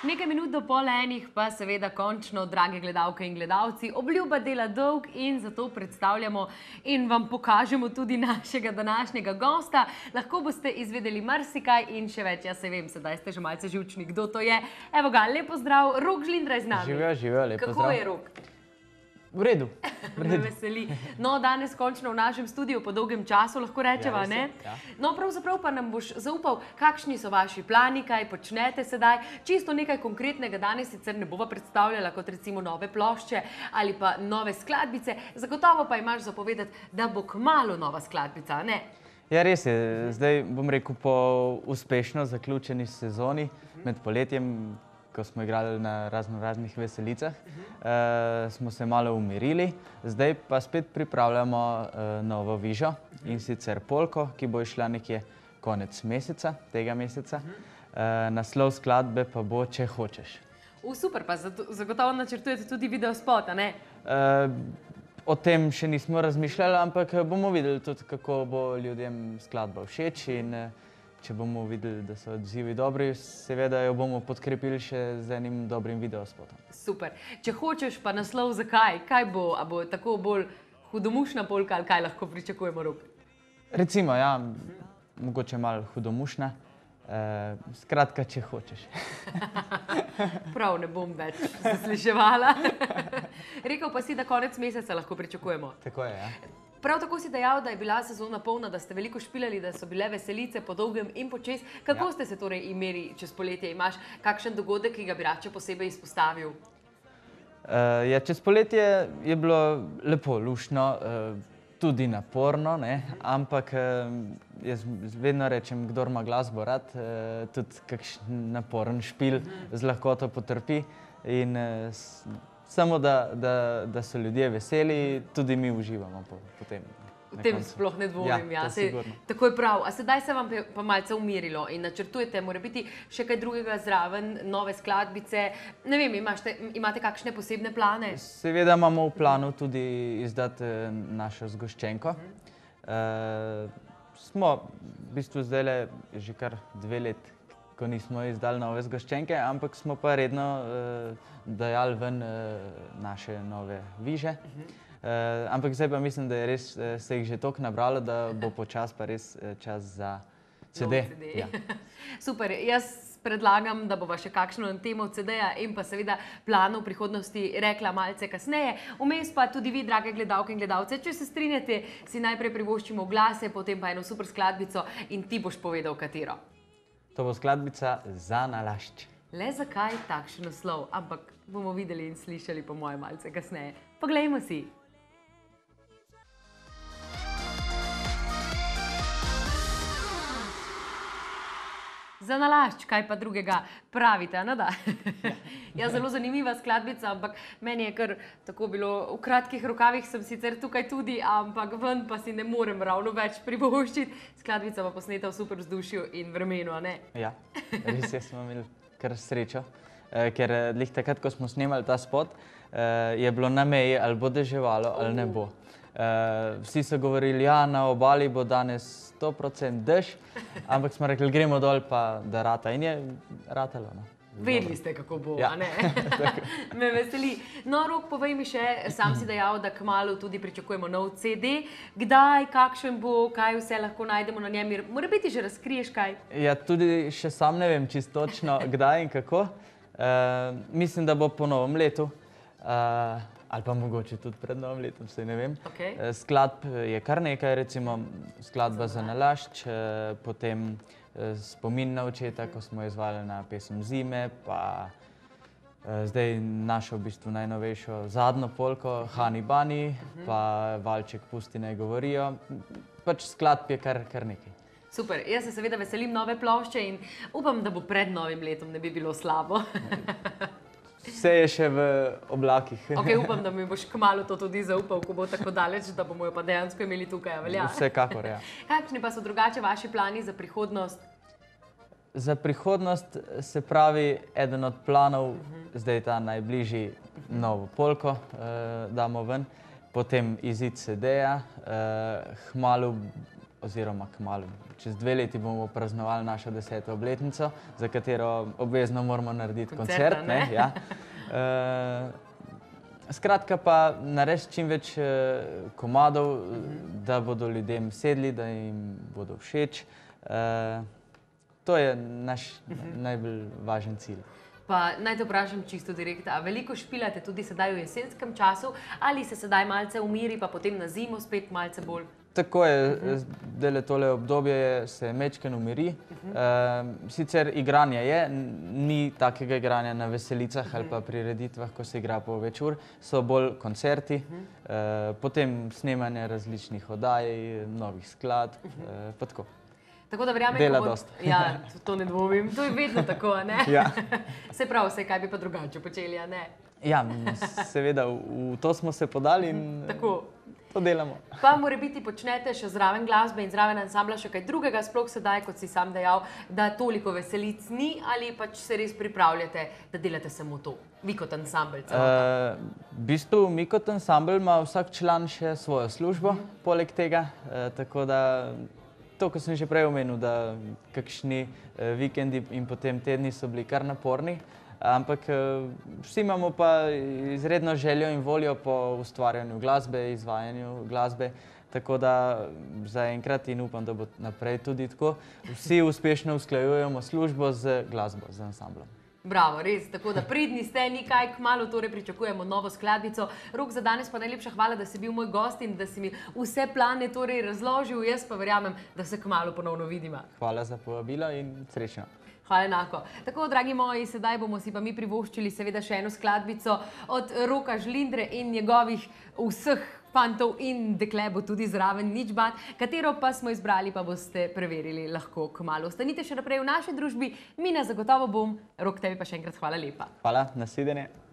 Nekaj minut do pol enih pa seveda končno, drage gledalke in gledalci, obljuba dela dolg in zato predstavljamo in vam pokažemo tudi našega današnjega gosta. Lahko boste izvedeli marsikaj in še več. Jaz se vem, sedaj ste že malce živčni, kdo to je. Evo ga, lep pozdrav, Rok Žlindra je z nami. Živijo, lep pozdrav. Kako je, Rok? V redu. Me veseli. No, danes končno v našem studiu po dolgem času, lahko rečeva, ne? No, pravzaprav pa nam boš zaupal, kakšni so vaši plani, kaj počnete sedaj. Čisto nekaj konkretnega danes sicer ne bova predstavljala, kot recimo nove plošče ali pa nove skladbice. Zagotovo pa imaš za povedati, da bo kmalu nova skladbica, ne? Ja, res je. Zdaj bom rekel, po uspešno zaključeni sezoni med poletjem, ko smo igrali na raznih veselicah, smo se malo umirili. Zdaj pa spet pripravljamo novo vižo in sicer polko, ki bo išla nekje konec meseca, tega meseca. Naslov skladbe pa bo Če hočeš. Super, pa zagotovo načrtujete tudi videospot, a ne? O tem še nismo razmišljali, ampak bomo videli tudi, kako bo ljudem skladba všeč in če bomo videli, da so odzivi dobri, seveda jo bomo podkrepili še z enim dobrim videospotom. Super. Če hočeš pa naslov, zakaj? Kaj bo? A bo tako bolj hudomušna polka ali kaj lahko pričakujemo, Rok? Recimo, ja, mogoče malo hudomušna. Skratka, če hočeš. Prav, ne bom več zasliševala. Rekel pa si, da konec meseca lahko pričakujemo. Tako je, ja. Prav tako si dejal, da je bila sezona polna, da ste veliko špilali, da so bile veselice po dolgem in počez. Kako ste se torej imeli čez poletje? Imaš kakšen dogodek, ki ga bi rad še posebej izpostavil? Ja, čez poletje je bilo lepo, luštno, tudi naporno, ampak jaz vedno rečem, kdor ima glasbo rad, tudi kakšen naporen špil z lahkoto potrpi in samo da so ljudje veseli, tudi mi uživamo potem. V tem sploh ne dvomim, ja. Tako je prav. A sedaj se vam pa malce umirilo in načrtujete, mora biti še kaj drugega zraven, nove skladbice? Ne vem, imate kakšne posebne plane? Seveda imamo v planu tudi izdati našo zgoščenko. Smo v bistvu zdajle že kar 2 leti, ko nismo izdali nove zgoščenke, ampak smo pa redno dajali ven naše nove viže. Ampak zdaj pa mislim, da je res se jih že toliko nabralo, da bo počas pa res čas za CD. Super, jaz predlagam, da bova še kakšno temo CD-ja in pa seveda planov v prihodnosti rekla malce kasneje. Vmes pa tudi vi, drage gledalke in gledalce, če se strinjate, si najprej privoščimo oglase, potem pa eno super skladbico in ti boš povedal, katero. To bo skladbica Za nalašč. Le zakaj takšen naslov, ampak bomo videli in slišali po moje malce kasneje. Poglejmo si. Za nalašč, kaj pa drugega pravite, no da? Ja, zelo zanimiva skladbica, ampak meni je kar tako bilo, v kratkih rokavih sem sicer tukaj tudi, ampak ven pa si ne morem ravno več privoščiti. Skladbica pa posneta v super vzdušju in vremenu, a ne? Ja, res smo imeli kar srečo, ker glih takrat, ko smo snemali ta spot, je bilo na meji, ali bo deževalo, ali ne bo. Vsi so govorili, ja, na obali bo danes 100% dež, ampak smo rekli, gremo dol pa da rata in je ratalo. Vedeli ste, kako bo, a ne? Me veseli. No, Rok, povej mi še, sam si dejal, da kmalu tudi pričakujemo nov CD. Kdaj, kakšen bo, kaj vse lahko najdemo na njem? Mora biti že razkriješ kaj? Ja, tudi še sam ne vem čisto točno, kdaj in kako. Mislim, da bo po novem letu. Ali pa mogoče tudi pred novim letom, saj ne vem. Skladb je kar nekaj, recimo skladba Za nalašč, potem Spomin na očeta, ko smo izvajali na pesem Zime, pa zdaj našo v bistvu najnovejšo zadnjo polko Hani Bani, pa Valček Pusti naj govorijo. Pač skladb je kar nekaj. Super, jaz se seveda veselim nove plošče in upam, da bo pred novim letom, ne bi bilo slabo. Vse je še v oblakih. Ok, upam, da mi boš kmalu to tudi zaupal, ko bo tako daleč, da bomo jo pa dejansko imeli tukaj, velja? Vsekakor, ja. Kakšni pa so drugače vaši plani za prihodnost? Za prihodnost se pravi, eden od planov, zdaj ta najbližji, novo polko damo ven, potem izid CD-ja, kmalu oziroma kmalu. Čez 2 leti bomo praznovali našo 10. obletnico, za katero obvezno moramo narediti koncert. Ja. Skratka pa narediti čim več komadov, da bodo ljudem sedli, da jim bodo všeč. To je naš najbolj važen cilj. Pa naj te vprašam čisto direkt, a veliko špilate tudi sedaj v jesenskem času ali se sedaj malce umiri, pa potem na zimo spet malce bolj? Tako je, zdaj tole obdobje se majčkeno umiri. Sicer igranje je, ni takega igranja na veselicah ali pa prireditvah, ko se igra po več ur, so bolj koncerti, potem snemanje različnih oddaj, novih skladb, pa tako. Tako da verjamem, dela dosti. Ja, to ne dvomim. To je vedno tako, a ne? Ja. Se pravi, vse kaj bi pa drugače počeli, a ne? Ja, seveda, v to smo se podali in to delamo. Pa morebiti počnete še zraven glasbe in zraven ansambla še kaj drugega, sploh sedaj, kot si sam dejal, da toliko veselic ni, ali pač se res pripravljate, da delate samo to, vi kot ansambl? V bistvu mi kot ansambl ima vsak član še svojo službo, poleg tega, tako da to, ko sem že prej omenil, da kakšni vikendi in potem tedni so bili kar naporni, ampak vsi imamo pa izredno željo in voljo po ustvarjanju glasbe, izvajanju glasbe, tako da zaenkrat in upam, da bo naprej tudi tako, vsi uspešno usklajujemo službo z glasbo, z ansamblom. Bravo, res, tako da pridni ste, ni kaj, kmalu torej pričakujemo novo skladbico. Rok, za danes pa najlepša hvala, da si bil moj gost in da si mi vse plane torej razložil, jaz pa verjamem, da se kmalu ponovno vidimo. Hvala za povabilo in srečno. Hvala enako. Tako, dragi moji, sedaj bomo si pa mi privoščili seveda še eno skladbico od Roka Žlindre in njegovih vseh fantov in dekle bo tudi zraven, nič bad, katero pa smo izbrali, pa boste preverili lahko kmalu. Ostanite še naprej v naši družbi, Mina zagotovo bom. Rok, tebi pa še enkrat hvala lepa. Hvala, nasvidenje.